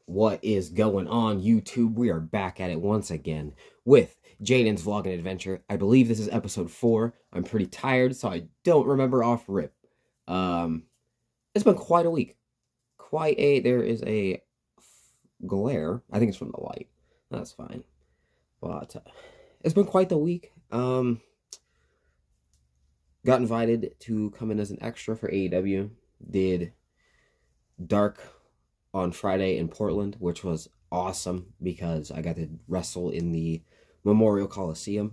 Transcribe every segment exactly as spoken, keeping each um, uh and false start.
What is going on, YouTube? We are back at it once again with Jaden's Vlog and Adventure. I believe this is episode four. I'm pretty tired, so I don't remember off rip. Um, it's been quite a week. Quite a... There is a glare. I think it's from the light. That's fine. But uh, it's been quite the week. Um, got invited to come in as an extra for A E W. Did Dark on Friday in Portland, which was awesome because I got to wrestle in the Memorial Coliseum.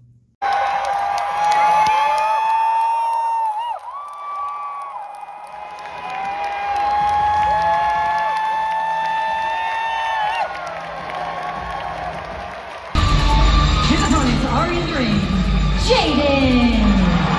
His opponents are in the ring, Jaden!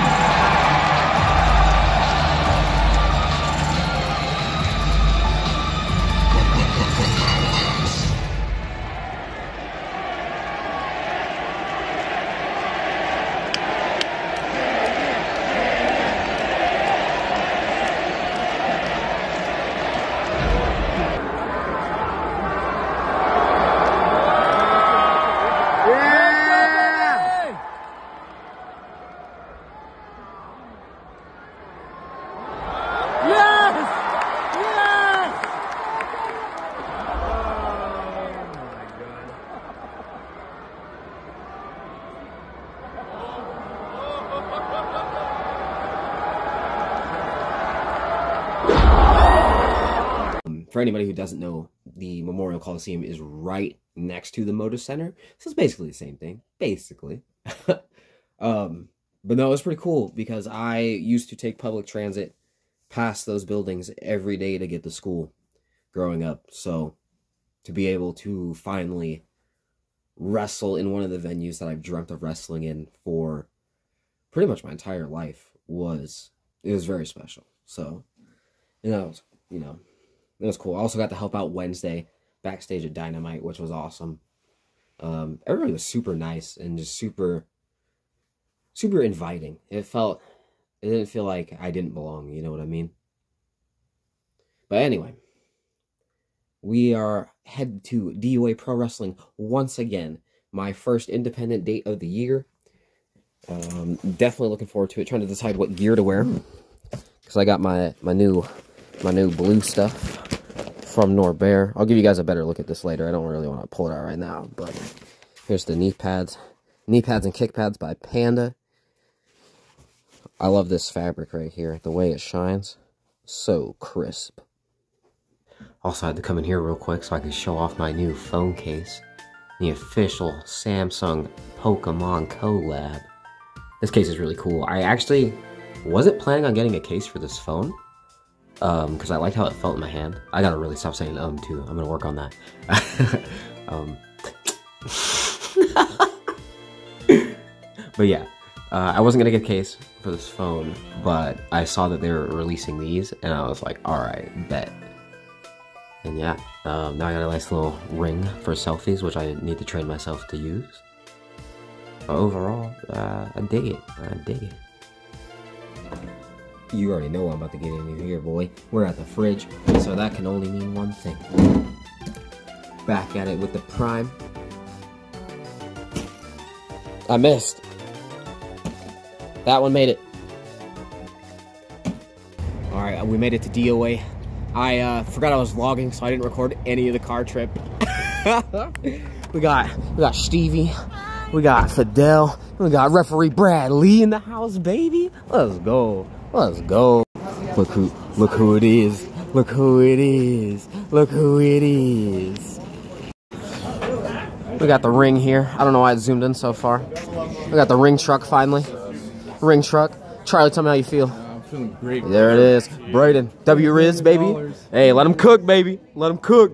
For anybody who doesn't know, the Memorial Coliseum is right next to the Moda Center. So it's basically the same thing. Basically. um, but no, it's pretty cool because I used to take public transit past those buildings every day to get to school growing up. So to be able to finally wrestle in one of the venues that I've dreamt of wrestling in for pretty much my entire life was, it was very special. So, you know, you know, it was cool. I also got to help out Wednesday backstage at Dynamite, which was awesome. Um, everybody was super nice and just super, super inviting. It felt, it didn't feel like I didn't belong, you know what I mean? But anyway, we are headed to D O A Pro Wrestling once again. My first independent date of the year. Um, definitely looking forward to it. Trying to decide what gear to wear. Because I got my, my new... my new blue stuff from Norbert. I'll give you guys a better look at this later. I don't really want to pull it out right now, but here's the knee pads. Knee pads and kick pads by Panda. I love this fabric right here. The way it shines. So crisp. Also had to come in here real quick so I could show off my new phone case. The official Samsung Pokemon collab. This case is really cool. I actually wasn't planning on getting a case for this phone. Um, because I liked how it felt in my hand. I gotta really stop saying um, too. I'm gonna work on that. um, but yeah, uh, I wasn't gonna get a case for this phone, but I saw that they were releasing these, and I was like, alright, bet. And yeah, um, now I got a nice little ring for selfies, which I need to train myself to use. But overall, uh, I dig it. I dig it. You already know I'm about to get into here, boy. We're at the fridge, so that can only mean one thing. Back at it with the Prime. I missed. That one made it. Alright, we made it to D O A. I uh, forgot I was vlogging, so I didn't record any of the car trip. we got we got Stevie. We got Fidel. We got referee Brad Lee in the house, baby. Let's go. Let's go. Look who, look who it is. Look who it is. Look who it is. We got the ring here. I don't know why it zoomed in so far. We got the ring truck finally. Ring truck. Charlie, tell me how you feel. I'm feeling great. There it is. Brayden. W Riz, baby. Hey, let him cook, baby. Let him cook.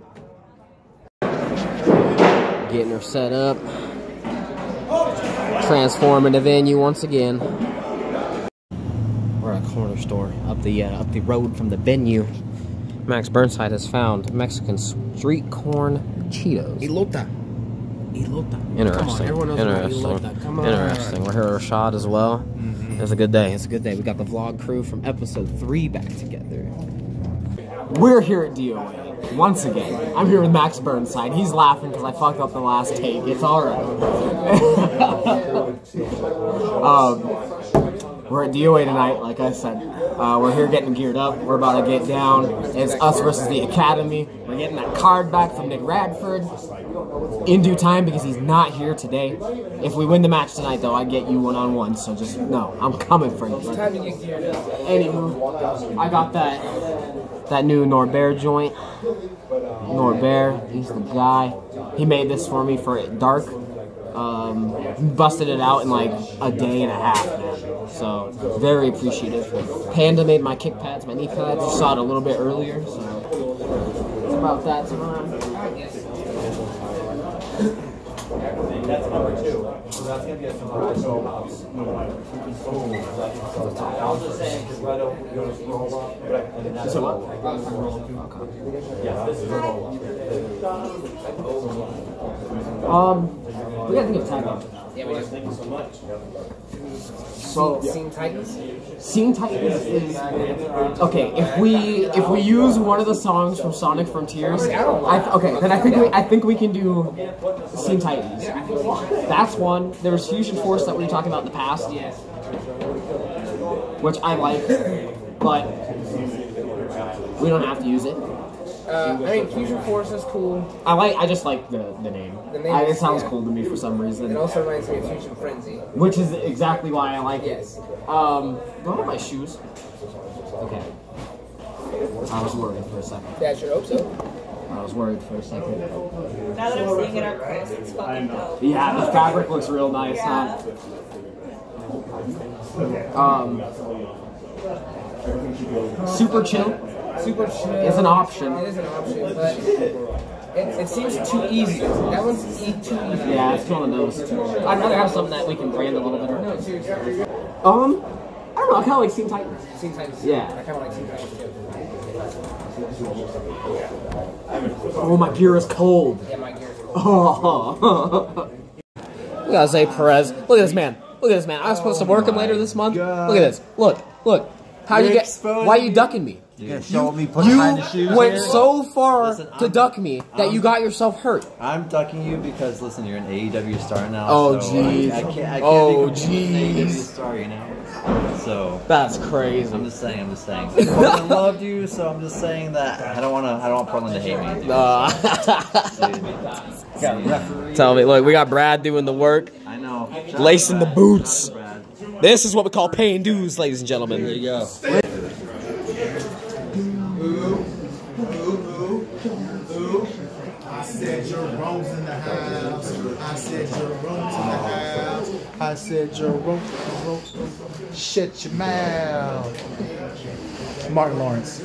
Getting her set up. Transforming the venue once again. We're at a corner store up the uh, up the road from the venue. Max Burnside has found Mexican street corn Cheetos. Elota. Elota. Interesting. Come on, everyone knows Interesting. about Elota. Come on. Interesting. We're here at Rashad as well. Mm-hmm. It's a good day. It's a good day. We got the vlog crew from episode three back together. We're here at D O A. once again, I'm here with Max Burnside. He's laughing because I fucked up the last take. It's alright. um, we're at D O A tonight, like I said. Uh, we're here getting geared up. We're about to get down. It's us versus the Academy. We're getting that card back from Nick Radford in due time because he's not here today. If we win the match tonight, though, I get you one-on-one. So just, no, I'm coming for you. Anywho, I got that, that new Norbert joint. Norbert, he's the guy. He made this for me for Dark. Um, busted it out in like a day and a half, man. So, very appreciative. Panda made my kick pads, my knee pads. You saw it a little bit earlier, so it's about that time. That's number two. So that's going to be a surprise. So, I'll just say, because I don't go to roll up. And then that's a roll up. Yeah, this is a roll up. Um, we gotta think of tag up. Yeah, we just thank you so much. So, Scene Titans? Scene Titans is okay. If we if we use one of the songs from Sonic Frontiers, I th okay, then I think we I think we can do Scene Titans. That's one. There was Fusion Force that we were talking about in the past, which I like, but we don't have to use it. Uh, I mean, Fusion Force is cool. I like. I just like the the name. The name I, it is- sounds yeah. cool to me for some reason. It also reminds me of Fusion Frenzy. Which is exactly why I like Yes. it. Um, do I have my shoes? Okay. I was worried for a second. Yeah, I sure hope so. I was worried for a second. Now that I'm seeing it up close, it's fucking dope. Yeah, the fabric looks real nice, huh? Um, super chill Super chill. is an option. It is an option, but it, it seems too easy. That one's e too easy. Yeah, it's one of those. I'd rather have something that we can brand a little bit. No, seriously. Um, I don't know. I kind of like Scene Titans. Scene Titans. Yeah. I kind of like Scene Titans too. Oh, my gear is cold. Yeah, my gear is cool. Oh. We gotta say Perez. Look at this man. Look at this man. I was supposed to work him later this month. God. Look at this. Look, look. How you You're get? exposing Why are you me. ducking me? You gonna show me putting You behind the shoes went here? so far Listen, to I'm- duck me that you I'm- got yourself hurt. I'm ducking you because listen, you're an A E W star now. Oh, so jeez. I, I can't. I can't Oh, be competing with an A E W jeez. star, you know. So That's crazy. I'm just saying. I'm just saying. Portland loved you, so I'm just saying that I don't want to. I don't want Portland to hate me. Dude. Uh, Got a referee. Tell me, look, we got Brad doing the work, I know. Shout out lacing to the Brad. boots. Shout out to Brad. This is what we call paying dues, ladies and gentlemen. There you go. I said Jerome's in the house. I said Jerome's in the house. I said Jerome, Jerome, shut your mouth. Martin Lawrence.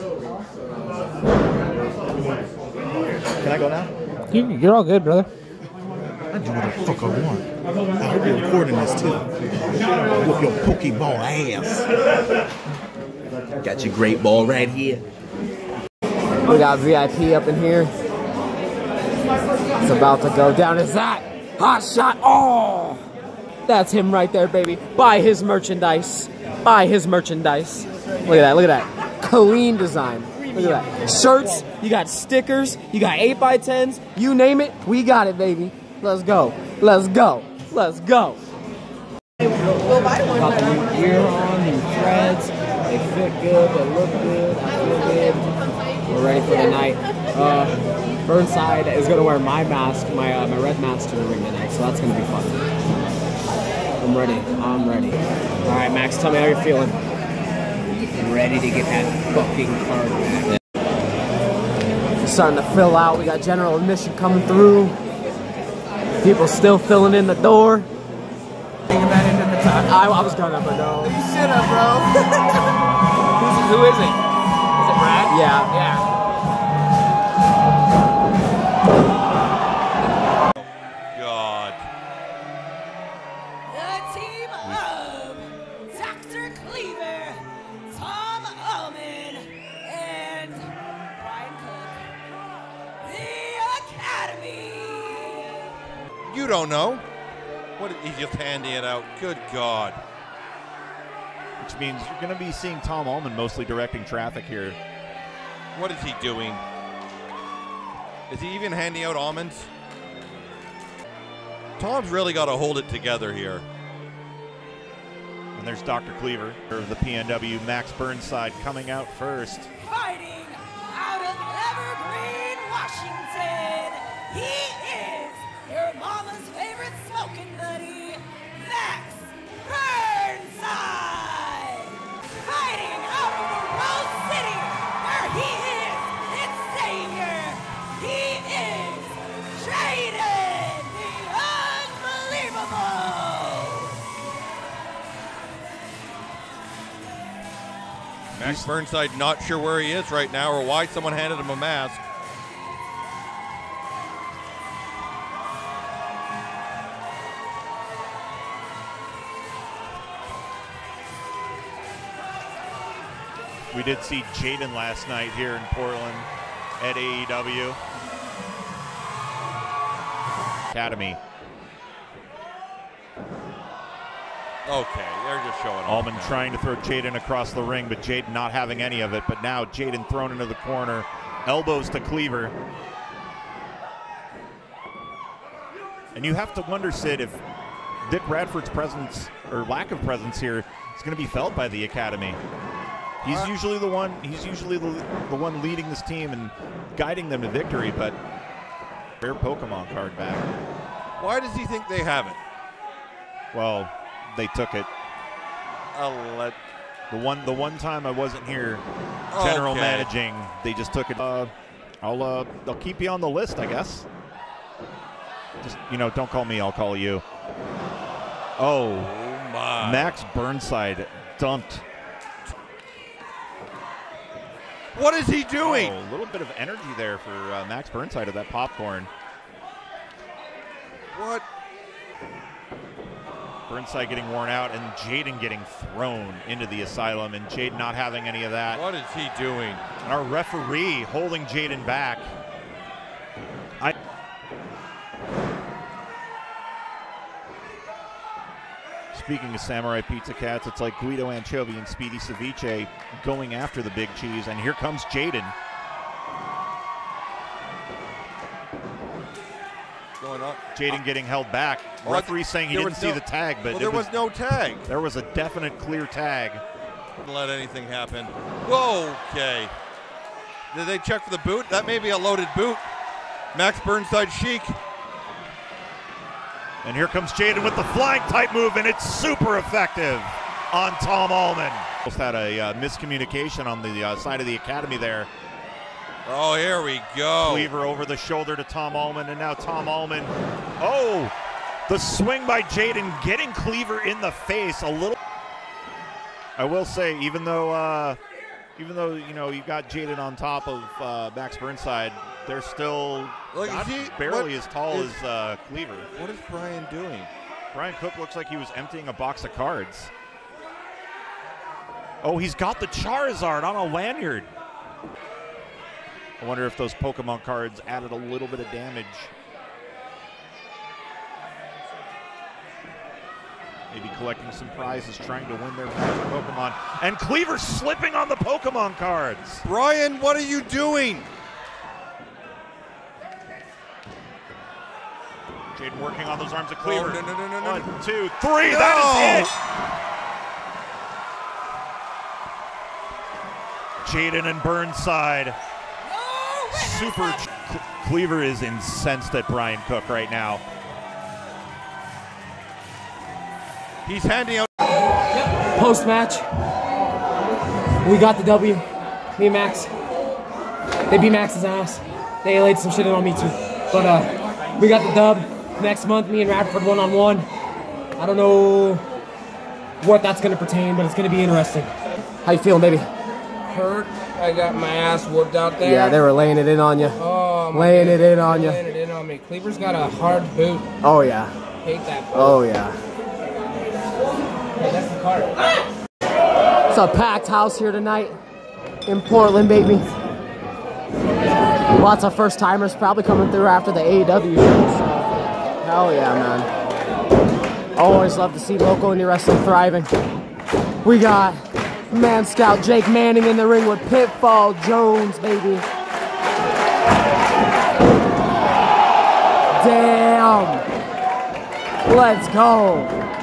Can I go now? You, you're all good, brother. I do what the fuck I want. I hope you're recording this too. Whoop your Pokeball ass. Got your great ball right here. We got V I P up in here. It's about to go down. Is that hot shot? Oh, that's him right there, baby. Buy his merchandise. Buy his merchandise. Look at that. Look at that. Clean design. Look at that. Shirts. You got stickers. You got eight by tens. You name it. We got it, baby. Let's go. Let's go. Let's go. We'll buy one. Got the new gear on, new threads. They fit good, they look good, I feel good. We're ready for the night. Uh, Burnside is gonna wear my mask, my uh, my red mask to the ring tonight, so that's gonna be fun. I'm ready. I'm ready. All right, Max, tell me how you're feeling. I'm ready to get that fucking card back. It's starting to fill out. We got general admission coming through. People still filling in the door. I, I was gonna, but no. You should have, bro. Who's, who is it? Is it Brad? Yeah. Yeah. God. The team of Doctor Cleaver, Tom Ullman, and Brian Cook. The Academy. You don't know. What? He's just handing it out. Good God. Which means you're going to be seeing Tom Ullman mostly directing traffic here. What is he doing? Is he even handing out almonds? Tom's really got to hold it together here. And there's Doctor Cleaver of the P N W, Max Burnside, coming out first. Fighting out of Evergreen, Washington, he is your mama's favorite smoking buddy, Max Burnside. Fighting out of the Rose City, where he is its savior. He is Jaden, the unbelievable. Max Burnside not sure where he is right now or why someone handed him a mask. We did see Jaden last night here in Portland at A E W Academy. Okay, they're just showing off. Allman trying to throw Jaden across the ring, but Jaden not having any of it. But now Jaden thrown into the corner. Elbows to Cleaver. And you have to wonder, Sid, if Dick Radford's presence or lack of presence here is going to be felt by the Academy. He's usually the one. He's usually the, the one leading this team and guiding them to victory. But rare Pokemon card back. Why does he think they have it? Well, they took it. I'll let the one the one time I wasn't here, general Okay. managing, they just took it. Uh, I'll uh, I'll keep you on the list, I guess. Just, you know, don't call me. I'll call you. Oh, oh my! Max Burnside dumped. What is he doing? Oh, a little bit of energy there for uh, Max Burnside of that popcorn. What? Burnside getting worn out and Jaden getting thrown into the asylum, and Jaden not having any of that. What is he doing? And our referee holding Jaden back. I Speaking of Samurai Pizza Cats, it's like Guido Anchovy and Speedy Ceviche going after the big cheese, and here comes Jaden. Going on. Jaden getting held back. Oh, Referee saying he there didn't was see no- the tag, but well, it there was, was no tag. There was a definite clear tag. Didn't let anything happen. Whoa, okay. Did they check for the boot? That may be a loaded boot. Max Burnside chic. And here comes Jaden with the flying type move, and it's super effective on Tom Allman. Almost had a uh, miscommunication on the uh, side of the Academy there. Oh, here we go. Cleaver over the shoulder to Tom Allman, and now Tom Allman. Oh, the swing by Jaden getting Cleaver in the face a little. I will say, even though, uh, even though you know you got Jaden on top of uh, Max Burnside, they're still Look, not is he, barely what as tall is, as uh, Cleaver. What is Brian doing? Brian Cook looks like he was emptying a box of cards. Oh, he's got the Charizard on a lanyard. I wonder if those Pokemon cards added a little bit of damage. Maybe collecting some prizes, trying to win their magic Pokemon. And Cleaver slipping on the Pokemon cards. Brian, what are you doing? Jaden working on those arms of Cleaver. Oh, no, no, no, no, no. One, two, three. No! That is it. Jaden and Burnside. Super. Cleaver is incensed at Brian Cook right now. He's handing out. Post match, we got the W. Me and Max. They beat Max's ass. They laid some shit in on me too. But uh, we got the dub. Next month, me and Radford one on one. I don't know what that's gonna pertain, but it's gonna be interesting. How you feeling, baby? Hurt. I got my ass whooped out there. Yeah, they were laying it in on you. Oh, my laying goodness. it in on you. Laying it in on me. Cleaver's got a hard boot. Oh yeah. Hate that boot. Oh yeah. Hey, that's the card. It's a packed house here tonight in Portland, baby. Lots of first timers probably coming through after the A E W show. So. Hell yeah, man. Always love to see local indie wrestling thriving. We got Man Scout Jake Manning in the ring with Pitfall Jones, baby. Damn. Let's go.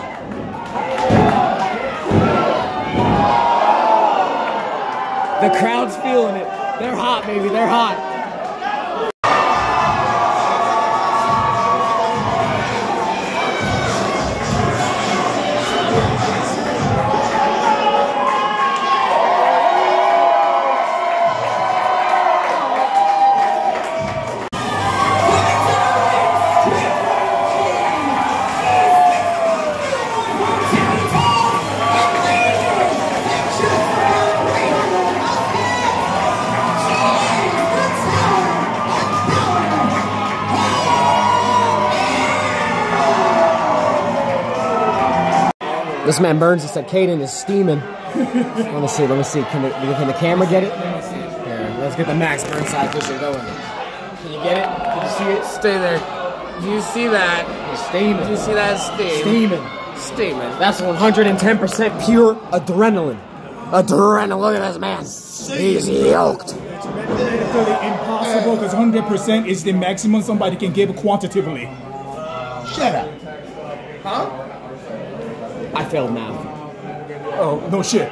The crowd's feeling it. They're hot, baby. They're hot. This man Burns just said Caden is steaming. Let me see, let me see. Can the, can the camera get it? Here, let's get the Max Burnside vision going. Can you get it? Can you see it? Stay there. Do you see that? He's steaming. Do you see that steam? Steaming. Steaming. That's one hundred ten percent pure adrenaline. Adrenaline. Look at this man. He's yoked. It's really impossible because one hundred percent is the maximum somebody can give quantitatively. Shut up. Huh? I failed math. Oh, no shit.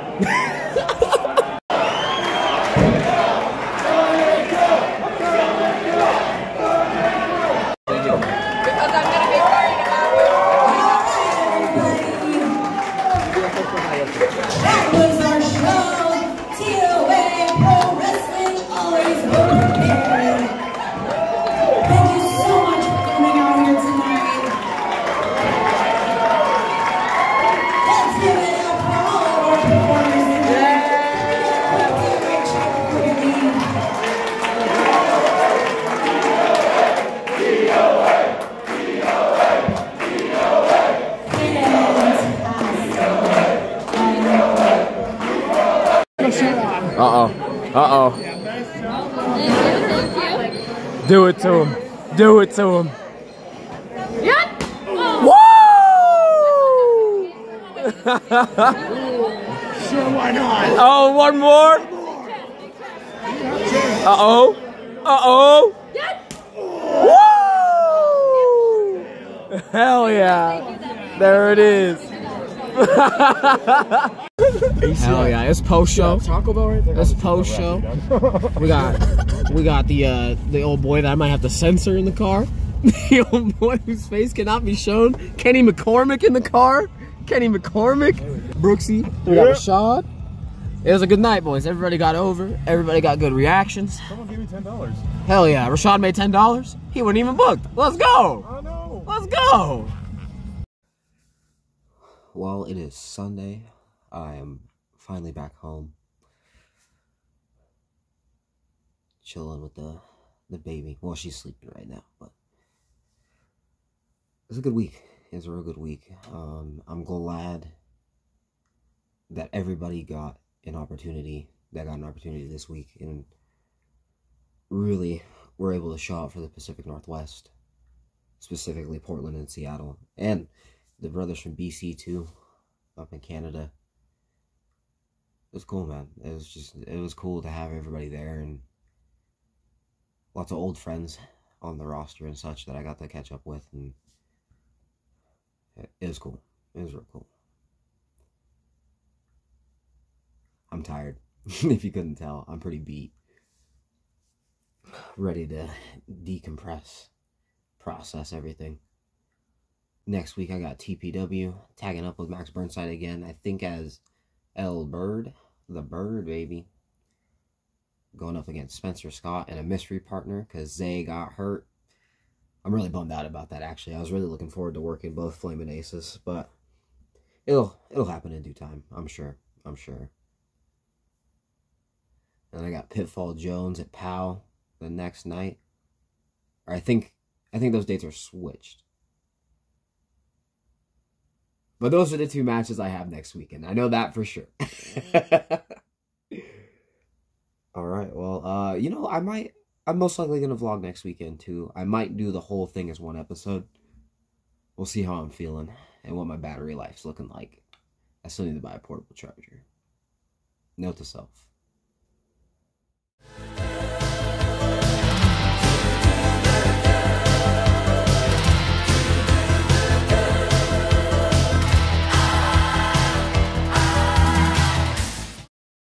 That was our show. T O A Pro Wrestling always working. Thank you so much for coming out here tonight. Let's give it up for all of our performers today. Let's do a great job for your lead. Uh-oh. Uh-oh. Do it to him. Do it to him. Yep. Woo! Sure, why not? Oh, one more. Uh-oh. Uh-oh. Woo! Hell yeah. There it is. Hell yeah, it's post show. Taco Bell right there. It's post show. We got we got the uh the old boy that I might have to censor in the car. The old boy whose face cannot be shown. Kenny McCormick in the car. Kenny McCormick. Brooksy. We got Rashad. It was a good night, boys. Everybody got over. Everybody got good reactions. Someone gave me ten dollars. Hell yeah. Rashad made ten dollars. He wasn't even booked. Let's go. Oh no. Let's go. Well, it is Sunday. I am finally back home. Chilling with the the baby. Well, she's sleeping right now, but it's a good week. It's a real good week. Um, I'm glad that everybody got an opportunity, that got an opportunity this week, and really were able to show up for the Pacific Northwest, specifically Portland and Seattle, and the brothers from B C too, up in Canada. It was cool, man. It was just, it was cool to have everybody there, and lots of old friends on the roster and such that I got to catch up with, and it, it was cool. It was real cool. I'm tired, if you couldn't tell. I'm pretty beat. Ready to decompress, process everything. Next week, I got T P W, tagging up with Max Burnside again, I think as L Bird, the Bird, baby. Going up against Spencer Scott and a mystery partner, because Zay got hurt. I'm really bummed out about that, actually. I was really looking forward to working both Flamin' Aces, but it'll, it'll happen in due time, I'm sure. I'm sure. And I got Pitfall Jones at POW the next night. Or I think, I think those dates are switched. But those are the two matches I have next weekend. I know that for sure. All right. Well, uh, you know, I might, I'm most likely going to vlog next weekend too. I might do the whole thing as one episode. We'll see how I'm feeling and what my battery life's looking like. I still need to buy a portable charger. Note to self.